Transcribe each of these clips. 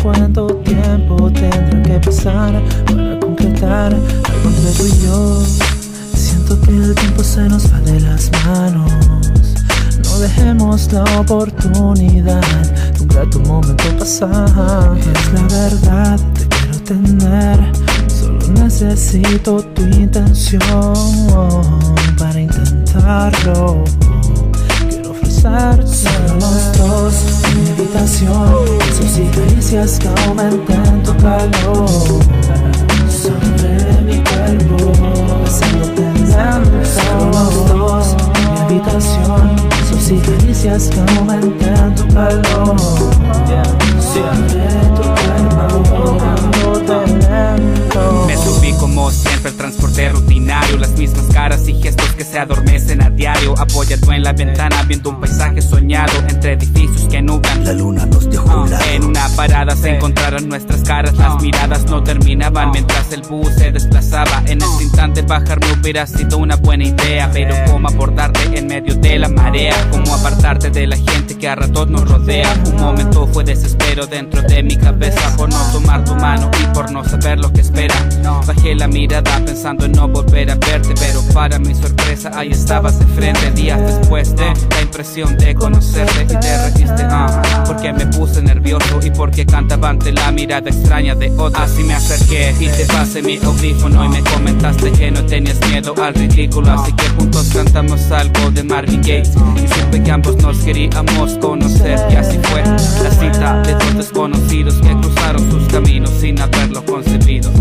cuánto tiempo tendrá que pasar para concretar algo entre tú y yo. Siento que el tiempo se nos va de las manos. No dejemos la oportunidad de un grato momento pasar. Es la verdad, te quiero tener. Solo necesito tu intención para intentarlo. Quiero ofrecerte solo los dos en mi habitación. Besos y caricias que aumenten tu calor sobre mi cuerpo, besándote lento. Solo los dos en mi habitación. Besos y caricias que aumenten tu calor sobre tu cuerpo, besándote lento. Me subí como siempre al transporte rutinario, las mismas caras y gestos que se adormecen a diario. Apoyado en la ventana viendo un paisaje soñado entre edificios que nublan. La luna nos dejó un lado. En una parada se encontraron nuestras caras, las miradas no terminaban mientras el bus se desplazaba. En ese instante bajarme hubiera sido una buena idea, pero cómo abordarte en medio de la marea, cómo apartarte de la gente que a ratos nos rodea. Un momento fue desespero dentro de mi cabeza por no tomar tu mano y por no saber lo que espera. Bajé la mirada pensando en no volver a verte, pero para mi sorpresa ahí estabas de frente. Días después de la impresión de conocerte y te reíste, porque me puse nervioso y porque cantaba ante la mirada extraña de otra. Así me acerqué y te pasé mi audífono y me comentaste que no tenías miedo al ridículo, así que juntos cantamos algo de Marvin Gaye y supe que ambos nos queríamos conocer. Y así fue la cita de dos desconocidos que cruzaron sus caminos sin haberlo concebido.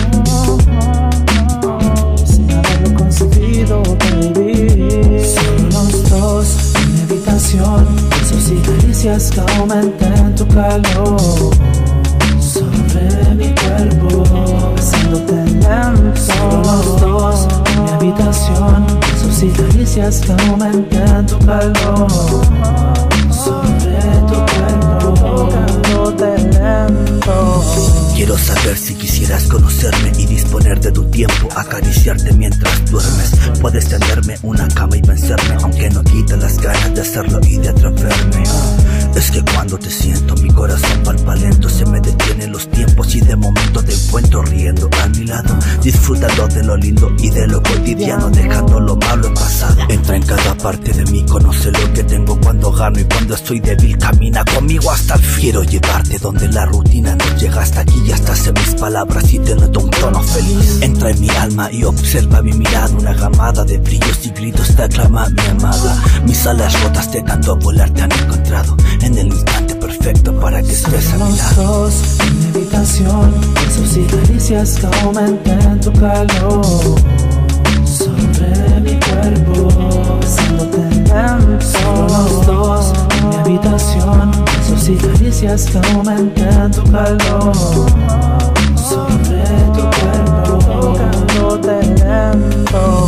Sin haberlo concebido, baby. Solo los dos en mi habitación. Besos y caricias que aumenten tu calor sobre mi cuerpo, besándote lento. Solo los dos en mi habitación. Besos y caricias que aumenten tu calor sobre tu cuerpo, besándote lento. Quiero saber si quisieras conocerme y disponer de tu tiempo, acariciarte mientras duermes. Puedes tenderme una cama y vencerme, aunque no quita las ganas de hacerlo y de atreverme. Es que cuando te siento mi corazón palpa lento, se me detienen los tiempos y de momento te encuentro riendo a mi lado, disfrutando de lo lindo y de lo cotidiano, dejando lo malo en pasado. Entra en cada parte de mí, conoce lo que tengo cuando gano y cuando estoy débil, camina conmigo hasta el fin. Quiero llevarte donde la rutina no llega hasta aquí y hasta sé mis palabras y te noto un tono feliz. Entra en mi alma y observa mi mirada, una gamada de brillos y gritos te aclama mi amada. Mis alas rotas de tanto volar te han encontrado en el instante perfecto para que estés a mi lado. Dos en mi habitación, besos y caricias que aumenten tu calor sobre mi cuerpo, besándote lento. Solo los dos en mi habitación, besos y caricias que aumenten tu calor sobre tu cuerpo, besándote lento.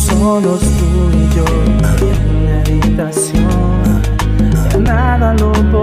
Solos tú y yo en mi habitación, ya nada lo